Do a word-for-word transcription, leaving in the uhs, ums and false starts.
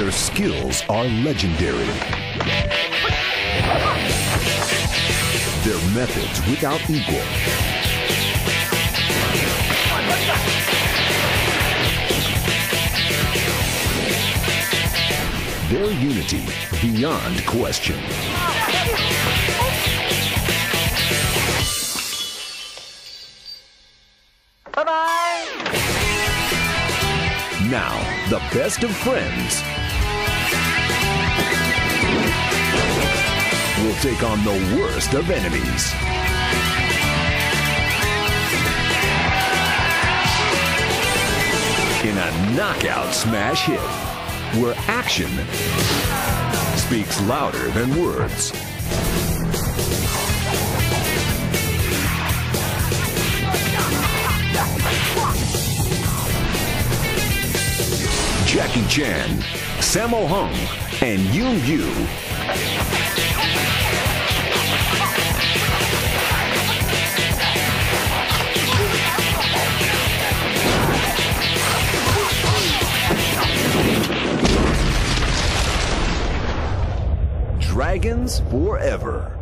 Their skills are legendary. Their methods without equal. Their unity beyond question. Bye-bye! Now, the best of friends will take on the worst of enemies. In a knockout smash hit, where action speaks louder than words. Jackie Chan, Sammo Hung, and Yuen Biao. Dragons Forever.